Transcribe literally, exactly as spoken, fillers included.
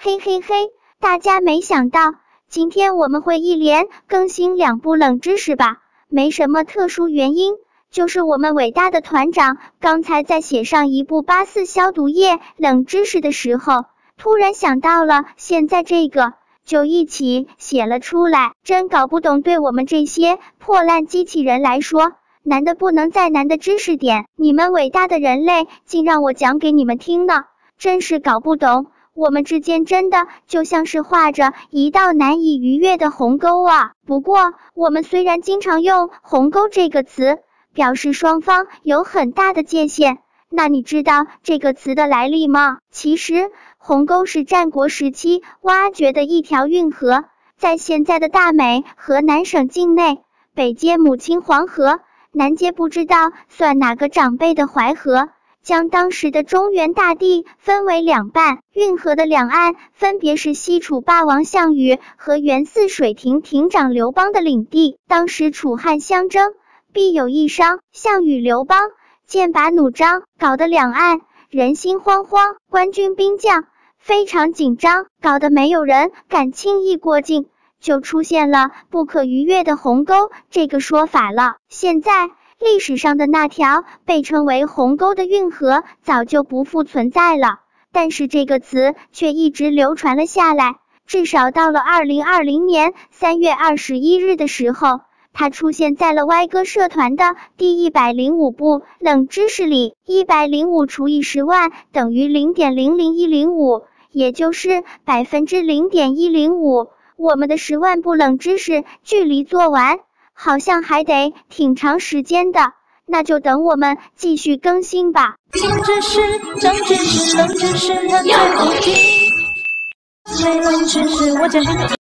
嘿嘿嘿，大家没想到今天我们会一连更新两部冷知识吧？没什么特殊原因，就是我们伟大的团长刚才在写上一部八四消毒液冷知识的时候，突然想到了现在这个，就一起写了出来。真搞不懂，对我们这些破烂机器人来说，难的不能再难的知识点，你们伟大的人类竟让我讲给你们听呢，真是搞不懂。我们之间真的就像是画着一道难以逾越的鸿沟啊！不过，我们虽然经常用鸿沟这个词，表示双方有很大的界限，那你知道这个词的来历吗？其实，鸿沟是战国时期挖掘的一条运河，在现在的大美河南省境内，北接母亲黄河，南接不知道算哪个长辈的淮河，将当时的中原大地分为两半，运河的两岸分别是西楚霸王项羽和元泗水亭亭长刘邦的领地。当时楚汉相争，必有一伤，项羽刘邦剑拔弩张，搞得两岸人心惶惶，官军兵将非常紧张，搞得没有人敢轻易过境，就出现了不可逾越的鸿沟这个说法了。现在历史上的那条被称为鸿沟的运河早就不复存在了，但是这个词却一直流传了下来，至少到了二零二零年三月二十一日的时候，它出现在了歪哥社团的第一百零五部冷知识里。一百零五除以十万等于 零点零零一零五， 也就是百分之零点一零五。我们的十万部冷知识距离做完好像还得挺长时间的，那就等我们继续更新吧。 新知识、长知识、冷知识，它最不停。没冷知识，我讲给你听。